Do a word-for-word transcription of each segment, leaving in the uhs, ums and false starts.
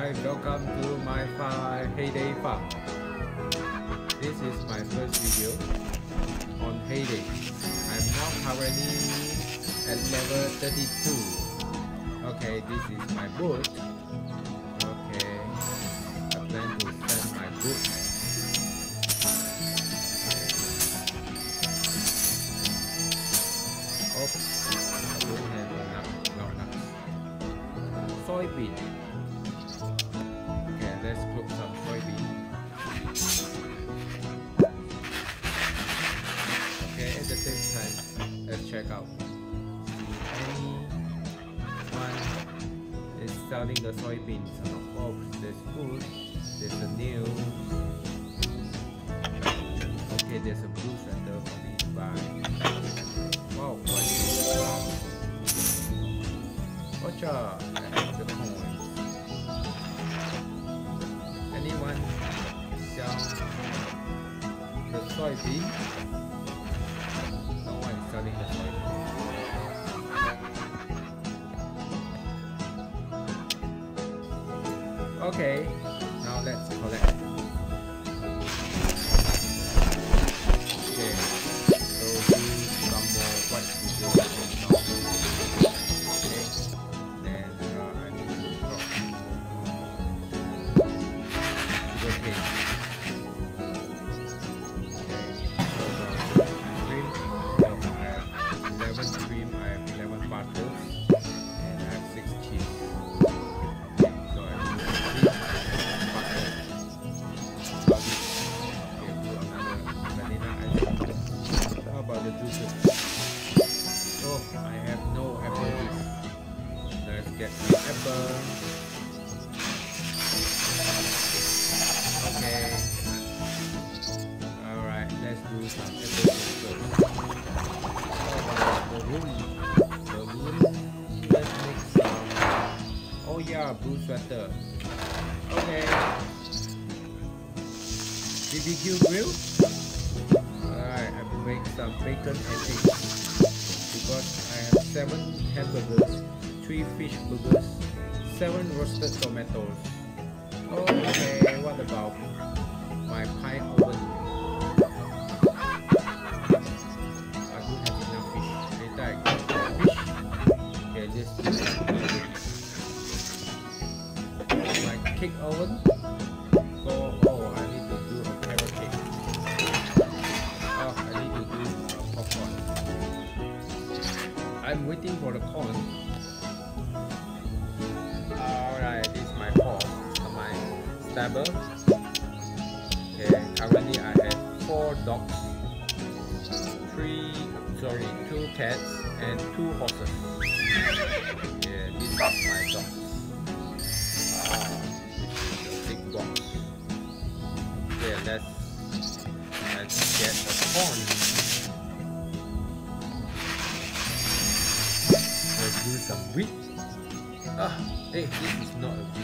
Hi, welcome to my farm, Heyday Farm. This is my first video on Heyday. I'm now currently at level thirty-two. Okay, this is my boot. Okay, I plan to send my boot. Oops, I don't have enough groundnuts. Soybean. Okay, let's cook some soybean. Okay, at the same time, let's check out. Anyone is selling the soybeans? Oh, there's food. There's a new. Okay, there's a blue sweater for me to buy. Wow, what is this? Watch out! I have the coins. Anyone sell the soybean? No one is selling the soybean. Okay, now let's collect. Okay, so do some more white sugar and salt. Okay, then uh, I need to drop sugar cane. Okay, so the cream, so I have eleven cream, I have eleven butters, and I have six cheese. So I need three butter. Okay, do another vanilla ice cream. How about the juices? Oh, I have no apple juice. Let's get the apple. Okay. Alright, let's do some apple juice first. How about the room? The room. Let's make some. Oh yeah, blue sweater. Okay. B B Q grill. Alright, I make some bacon and eggs because I have seven hamburgers, three fish burgers, seven roasted tomatoes. Okay, what about my pie oven? I do have enough fish. Later I get more fish. Okay, let's do my cake oven. For oh, I need to do a carrot cake. Oh, I need to do a popcorn. I'm waiting for the corn. Alright, this is my pot, my stable. Okay, currently I have four dogs, three, sorry, two cats and two horses. Yeah, this is my dogs. Ah, this is a big box. Okay, let's let's get the corn. Let's do some wheat. Ah, hey, this is not a wheat.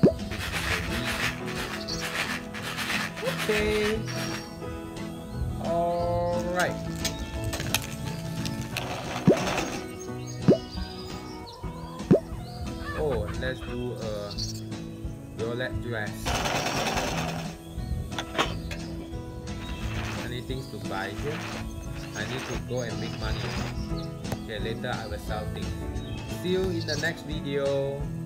This is a wheat. Okay. Alright. Oh, let's do a violet dress. Any things to buy here? I need to go and make money. Okay, later I will sell things. See you in the next video.